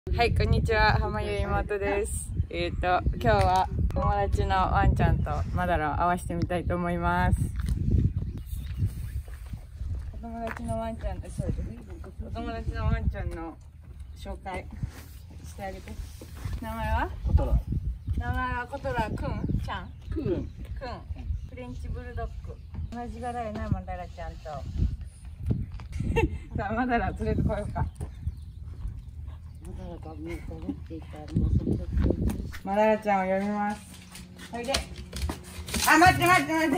はい、こんにちは、浜ゆ妹です。今日は友達のワンちゃんとマダラを合わせてみたいと思います。お友達のワンちゃんの紹介してあげて。名前は？ コトラ。 名前はコトラくんちゃん。 くん。 フレンチブルドッグ。同じ柄やな、マダラちゃんと。さあ、マダラ連れてこようか。マダラちゃんを呼びます。おいで。あ、待って。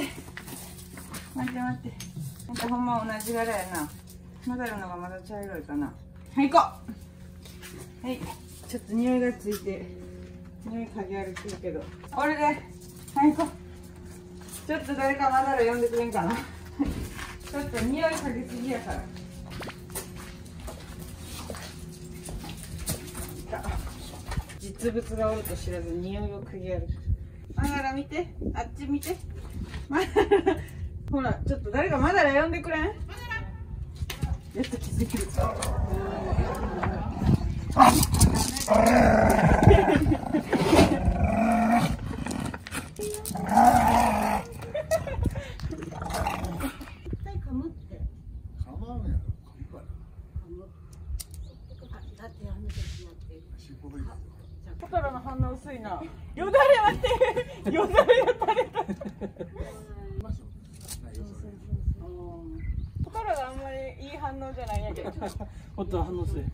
なんかほんま同じ柄やな。マダラのがまだ茶色いかな。はい、行こう。はい。ちょっと匂いがついて、匂い嗅ぎ歩きるけど。俺で。はい、行こう。ちょっと誰かマダラ呼んでくれんかな。ちょっと匂い嗅ぎすぎやから。実物がおると知らず匂いを嗅ぎ歩く。マダラ見て、あっち見て。ほら、ちょっと誰かマダラ呼んでくれん？やっと気づける。コトラの反応薄いな。よだれ待って。よだれが垂れた。コトラがあんまりいい反応じゃないんやけど。 コトラ反応する。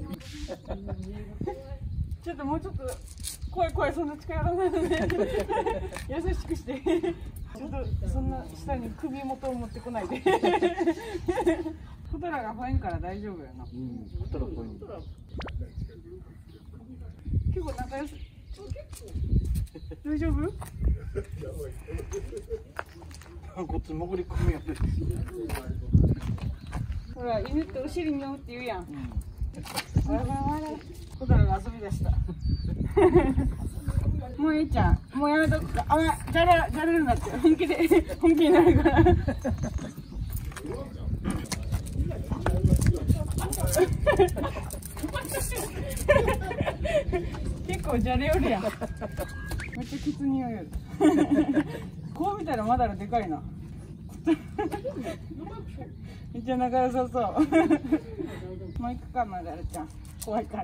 ちょっともうちょっと怖いそんな近寄らないので優しくして。ちょっとそんな下に首元を持ってこないで。コトラが吠えんから大丈夫やな。 コトラ吠えん。 結構仲良し。大丈夫？ こっち潜り込むやつ。 ほら、犬ってお尻に乗るって言うやん。コトラが遊び出した。もういいちゃん、もうやめとくか。あ、じゃれるなって。本気になるから。結構じゃれよるやん。めっちゃきつ匂いよる。こう見たらマダラでかいな。めっちゃ仲良さそう。もう行くか、マダラちゃん。怖いから。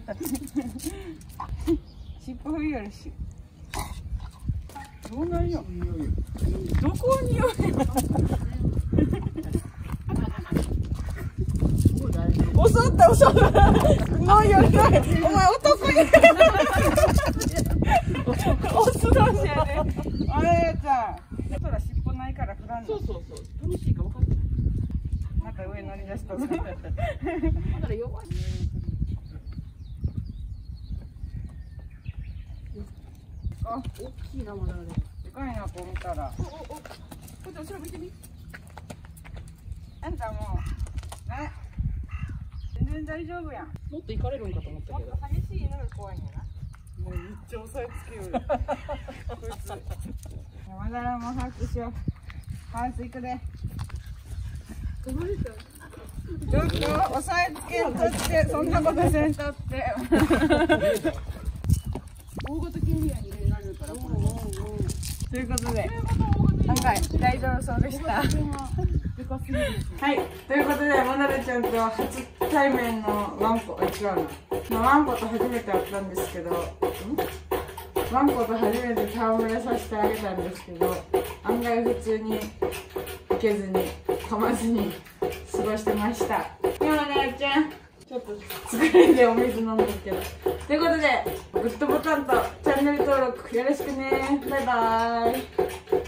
尻尾振りよるし。どうなんよ。どこによるよ。襲った。もうよりない。お前男に。オス同士やで。あれちゃん。コトラ尻尾ないから振らんの。 そう。楽しいか分かってない。 また上乗り出したぞ。 だから弱い。 あ、 大きいなまだあれ。 でかいな、こう見たら。 こっち後ろ見てみ。 あんたもう。全然大丈夫やん。 もっと行かれるんかと思ったけど。 もっと激しい犬が怖いんやな。もうめっちゃ押さえつけよる。こいつ。マダラもハウスしよう。ハウス行くで。ちょっと押さえつけんとって、そんなことせんとって。 大型犬には入れられるから。 ということで、今回大丈夫そうでした。はい、ということで、マダラちゃんと初対面のワンコ、違うな。ワンコと初めて会ったんですけど、ワンコと初めて戯れさせてあげたんですけど、案外普通に行けずに、噛まずに過ごしてました。マダラちゃん、ちょっと疲れてお水飲んでるけど。ということで、グッドボタンとチャンネル登録よろしくね。バイバーイ。